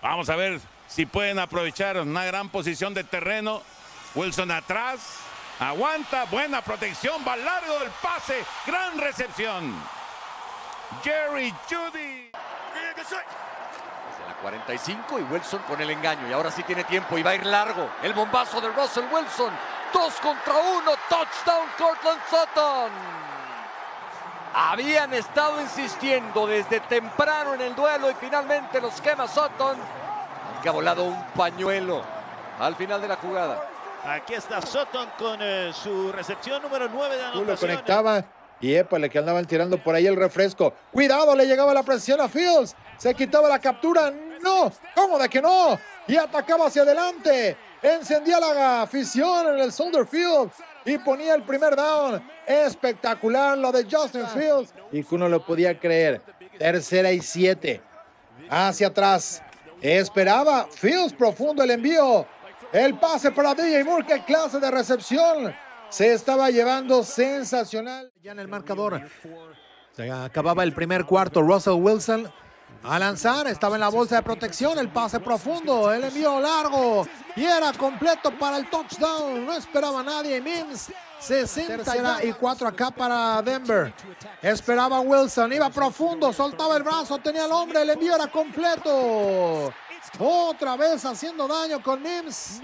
Vamos a ver si pueden aprovechar una gran posición de terreno. Wilson atrás, aguanta, buena protección, va largo el pase, gran recepción. Jerry Jeudy. Desde la 45 y Wilson con el engaño. Y ahora sí tiene tiempo y va a ir largo. El bombazo de Russell Wilson. 2 contra 1. Touchdown Courtland Sutton. Habían estado insistiendo desde temprano en el duelo y finalmente los quema Sutton. Aunque ha volado un pañuelo al final de la jugada. Aquí está Sutton con su recepción número 9 de anotación. Lo conectaba y épale que andaban tirando por ahí el refresco. Cuidado, le llegaba la presión a Fields. Se quitaba la captura. No, ¿cómo de que no? Y atacaba hacia adelante. Encendía la afición en el Soldier Field y ponía el primer down. Espectacular lo de Justin Fields. Y que uno lo podía creer. 3ª y 7. Hacia atrás. Esperaba Fields profundo el envío. El pase para DJ Moore. ¡Qué clase de recepción! Se estaba llevando sensacional. Ya en el marcador. Se acababa el primer cuarto. Russell Wilson a lanzar. Estaba en la bolsa de protección. El pase profundo. El envío largo. Y era completo para el touchdown. No esperaba nadie. Mims. 64 acá para Denver. Esperaba Wilson. Iba profundo. Soltaba el brazo. Tenía el hombre. El envío era completo. Otra vez haciendo daño con Mims.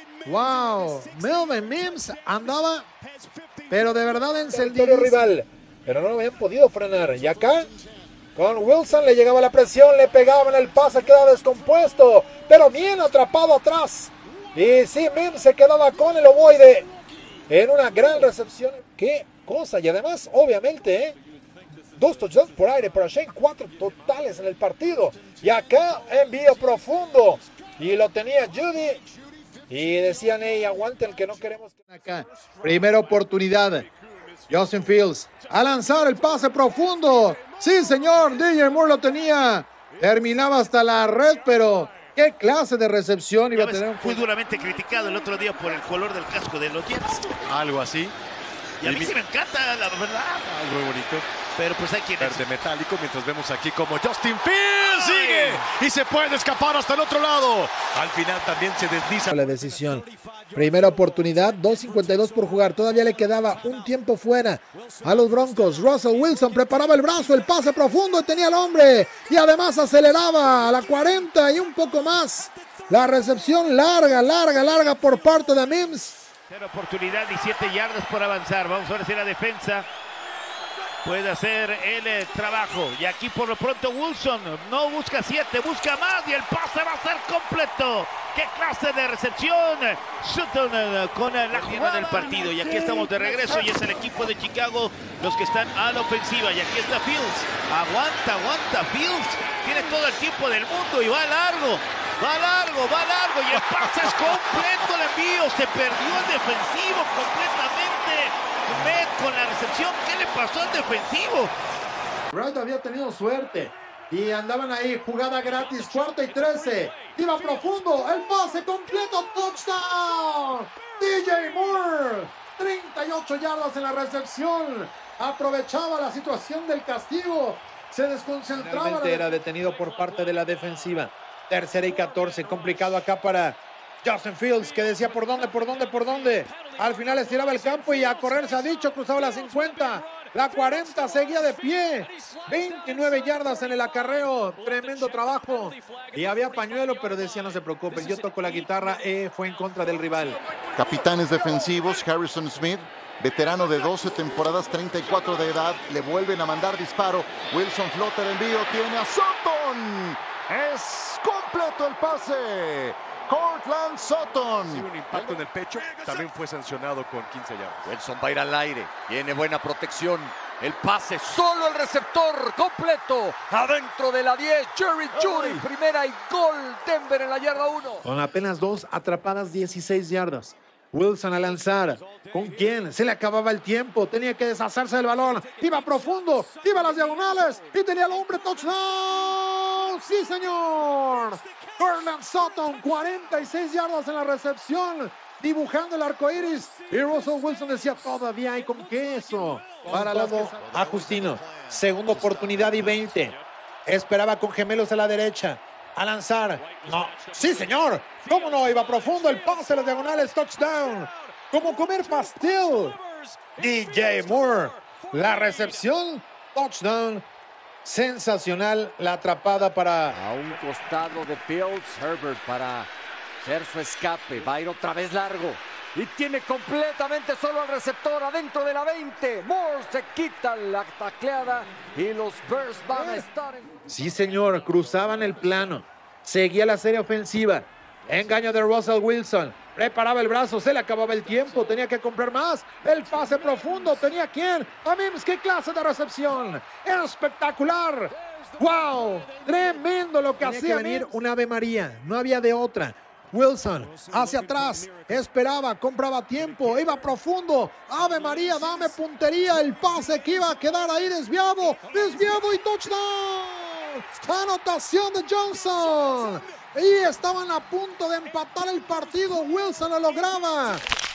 Wow, Melvin Mims andaba, pero de verdad encendido. Rival, pero no lo habían podido frenar. Y acá, con Wilson le llegaba la presión, le pegaban el pase, quedaba descompuesto, pero bien atrapado atrás. Y sí, Mims se quedaba con el ovoide en una gran recepción. Qué cosa, y además, obviamente, 2 touchdowns por aire para Shane, 4 totales en el partido. Y acá envío profundo. Y lo tenía Jeudy. Y decían, hey, aguanten que no queremos. Acá, primera oportunidad. Justin Fields a lanzar el pase profundo. Sí, señor, DJ Moore lo tenía. Terminaba hasta la red, pero qué clase de recepción iba a tener. Fue duramente criticado el otro día por el color del casco de los Jets. Algo así. Y a mí sí me encanta, la verdad. Muy bonito. Pero pues hay quien verde metálico, mientras vemos aquí como Justin Fields sigue y se puede escapar hasta el otro lado. Al final también se desliza. La decisión. Primera oportunidad, 2:52 por jugar. Todavía le quedaba un tiempo fuera a los Broncos. Russell Wilson preparaba el brazo, el pase profundo, tenía el hombre y además aceleraba a la 40 y un poco más. La recepción larga por parte de Mims. 0 oportunidad y 7 yardas por avanzar. Vamos a ver si la defensa puede hacer el trabajo. Y aquí por lo pronto Wilson no busca 7, busca más y el pase va a ser completo. ¡Qué clase de recepción! Sutton con la jugada del partido. Y aquí estamos de regreso y es el equipo de Chicago los que están a la ofensiva. Y aquí está Fields. Aguanta Fields. Tiene todo el tiempo del mundo y va largo. Va largo y el pase es completo, el envío. Se perdió el defensivo completamente. Met con la recepción. ¿Qué le pasó al defensivo? Wright había tenido suerte y andaban ahí, jugada gratis, 4ª y 13. Iba profundo, el pase completo, touchdown. DJ Moore, 38 yardas en la recepción. Aprovechaba la situación del castigo. Se desconcentraba. Realmente era detenido por parte de la defensiva. 3ª y 14, complicado acá para Justin Fields, que decía por dónde. Al final estiraba el campo y a correr se ha dicho, cruzaba la 50, la 40, seguía de pie. 29 yardas en el acarreo, tremendo trabajo. Y había pañuelo, pero decía no se preocupen, yo toco la guitarra, fue en contra del rival. Capitanes defensivos, Harrison Smith, veterano de 12 temporadas, 34 de edad, le vuelven a mandar disparo. Wilson flota el envío, tiene a Sutton. Es completo el pase. Courtland Sutton. Sí, un impacto en el pecho. También fue sancionado con 15 yardas. Wilson va a ir al aire. Tiene buena protección. El pase, solo el receptor completo. Adentro de la 10. Jerry Jeudy. Primera y gol. Denver en la yarda 1. Con apenas 2 atrapadas, 16 yardas. Wilson a lanzar. ¿Con quién? Se le acababa el tiempo. Tenía que deshacerse del balón. Iba profundo. Iba a las diagonales. Y tenía el hombre touchdown. ¡Sí, señor! Courtland Sutton, 46 yardas en la recepción. Dibujando el arco iris. Y Russell Wilson decía, todavía hay con queso. Para luego a Justino. Segunda oportunidad y 20. Esperaba con gemelos a la derecha. A lanzar. No. Sí, señor. ¿Cómo no? Iba profundo el pase a las diagonales. Touchdown. Como comer pastel. DJ Moore. La recepción. Touchdown. Sensacional la atrapada para... A un costado de Fields, Herbert para hacer su escape. Va a ir otra vez largo. Y tiene completamente solo al receptor adentro de la 20. Moore se quita la tacleada y los Bears van a estar en... Sí, señor. Cruzaban el plano. Seguía la serie ofensiva. Engaño de Russell Wilson. Preparaba el brazo, se le acababa el tiempo, tenía que comprar más. El pase profundo, ¿tenía quién? A Mims, ¿qué clase de recepción? Espectacular. ¡Wow! Tremendo lo que hacía. Tenía que venir un Ave María, no había de otra. Wilson hacia atrás, esperaba, compraba tiempo, iba profundo. Ave María, dame puntería. El pase que iba a quedar ahí desviado y touchdown. Anotación de Johnson. Y estaban a punto de empatar el partido. Wilson lo lograba.